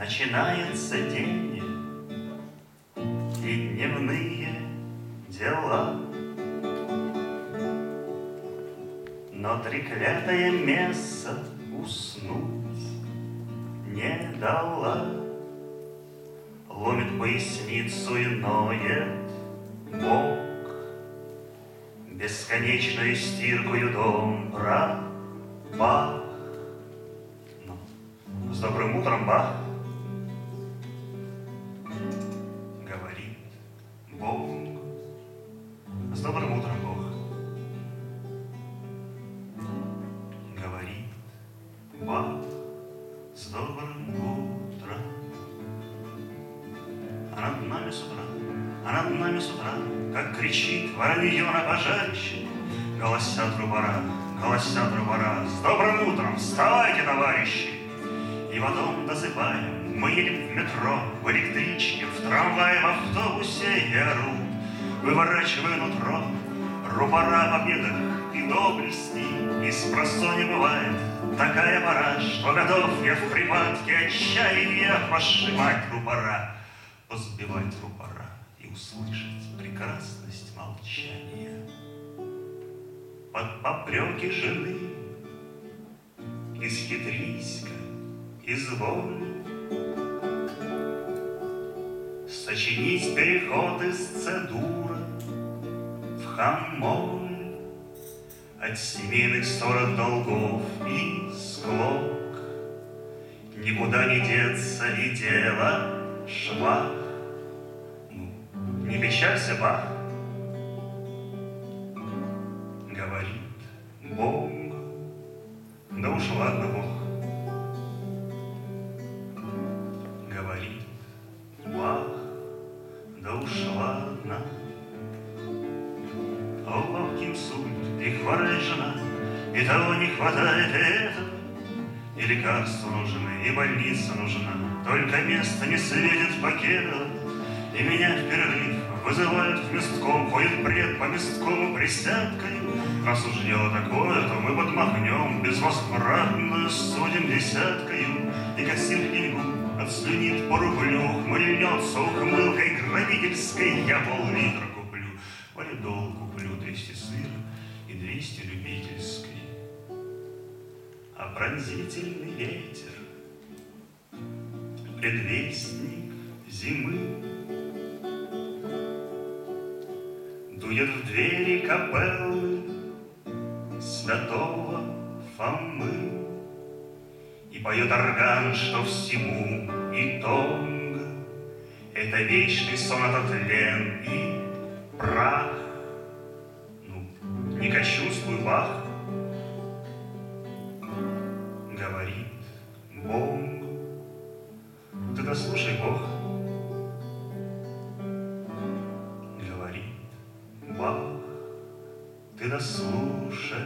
Начинается день и дневные дела, но треклятая месса уснуть не дала. Ломит поясницу и ноет бок, бесконечную стиркою дом пропах. Но с добрым утром, Бах, говорит Бог. С добрым утром, Бог, говорит Бах. С добрым утром. А над нами с утра, а над нами с утра, как кричит воронье на пожарище, голосят рубара, с добрым утром, вставайте, товарищи! И потом досыпаем, мы едем в метро, в электричке, в трамвае, в автобусе и орут, выворачивая нутро, рубара победах и доблести. И спросонья бывает такая пора, что готов я в припадке отчаяния пошибать рупора, позбивать рупора и услышать прекрасность молчания. Под попреки жены исхитрись-ка, изволь сочинить переход из цедура в хамоль, от семейных ссор, от долгов и склок. Никуда не деться и дело швах. Не печалься, Бах, говорит Бог. Да уж ладно, Бог, говорит Бах. Да уж ладно. А у бабки инсульт, и хворает жена, и того не хватает, и этого. И лекарства нужны, и больница нужна, только место не светит в Покедово. И меня в перерыв вызывают в местком, ходит бред по месткому присядкою. Раз уж дело такое, то мы подмахнем, безвозвратно судим десяткою. И кассир деньгу отслюнит по рублю, хмыльнется ухмылкой грабительской. Я пол-литра куплю, валидол куплю, 200 сыра и 200 любительской. А пронзительный ветер, предвестник зимы, дует в двери капеллы святого Фомы и поет орган, что всему и тонго это вечный сон от тлен и прах. Ну, не кощунствуй, Бах, говорит Бог. Ты дослушай, Бог, говорит Бах. Ты дослушай.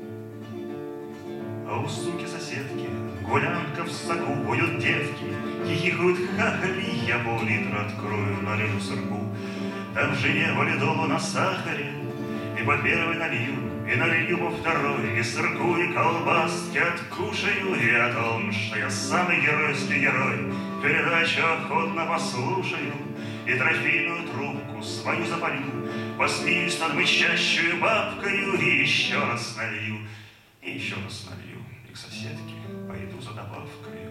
А у суки-соседки гулянка в соку, поют девки, хихикают хахали. Я пол-литра открою, налью сырку, там жене валидолу на сахаре. И по первой налью, и налью по второй, и сырку, и колбаски откушаю. И о том, что я самый геройский герой, передачу охотно послушаю. И трофейную трубку свою запалю, посмеюсь над мычащую бабкою. И еще раз налью, и еще раз налью, и к соседке пойду за добавкою.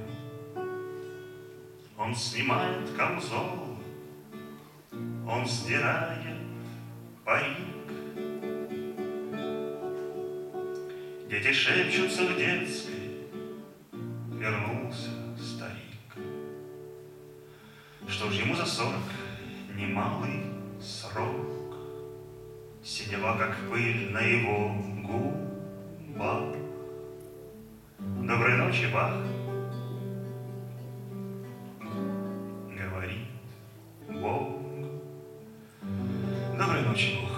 Он снимает камзол, он сдирает парик. Дети шепчутся в детской, вернулся старик. Что ж, ему за 40 немалый срок, синева, как пыль на его губах. Доброй ночи, Бах, говорит Бог. Доброй ночи, Бог.